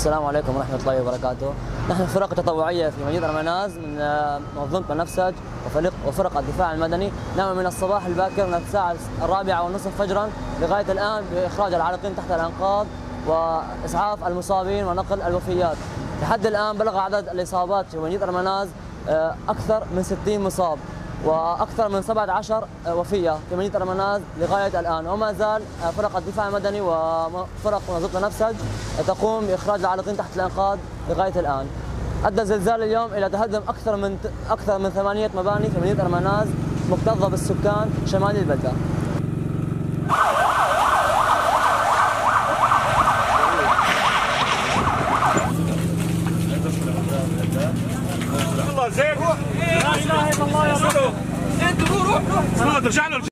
السلام عليكم ورحمة الله وبركاته. نحن فرق تطوعية في مدينة أرمناز من منظمة النفسج وفرق الدفاع المدني، نعمل من الصباح الباكر من الساعة 4:30 فجرا لغاية الآن بإخراج العالقين تحت الأنقاض وإسعاف المصابين ونقل الوفيات. لحد الآن بلغ عدد الإصابات في مدينة أرمناز أكثر من 60 مصاب وأكثر من 17 وفية في مدينة أرمناز لغاية الآن، وما زال فرق الدفاع المدني وفرق منظمة النفسج تقوم بإخراج العالقين تحت الأنقاض لغاية الآن. أدى الزلزال اليوم إلى تهدم أكثر من 8 مباني في مدينة أرمناز مكتظة بالسكان شمال البلدة. زين لا اله الا الله يا رب. انتوا روح ترجع له.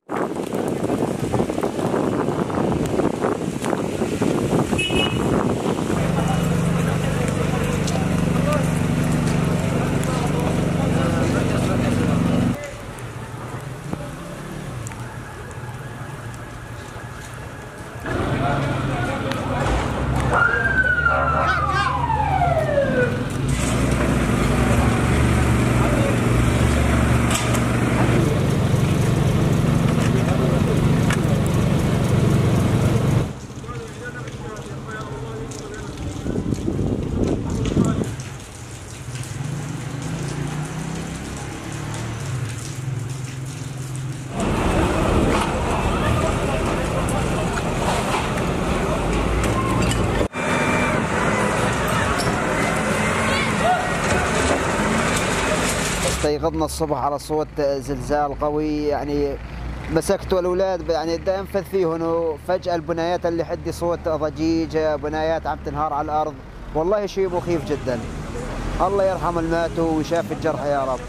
استيقظنا الصبح على صوت زلزال قوي، يعني مسكت الأولاد يعني بدي أنفذ فيهم، وفجأة البنايات اللي حدي صوت ضجيج، بنايات عم تنهار على الأرض. والله شيء مخيف جدا. الله يرحم الماتوا ويشافي الجرحى يا رب.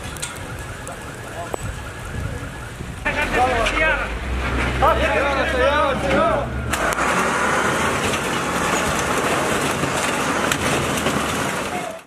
سيارة